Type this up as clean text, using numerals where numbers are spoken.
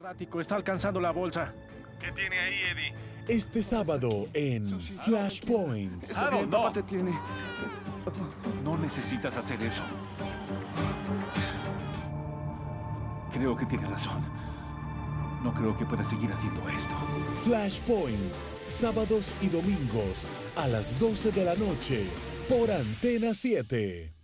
Errático está alcanzando la bolsa. ¿Qué tiene ahí, Eddie? Este sábado en Flashpoint. Claro, no. Te tiene. No necesitas hacer eso. Creo que tiene razón. No creo que pueda seguir haciendo esto. Flashpoint, sábados y domingos a las 12 de la noche por Antena 7.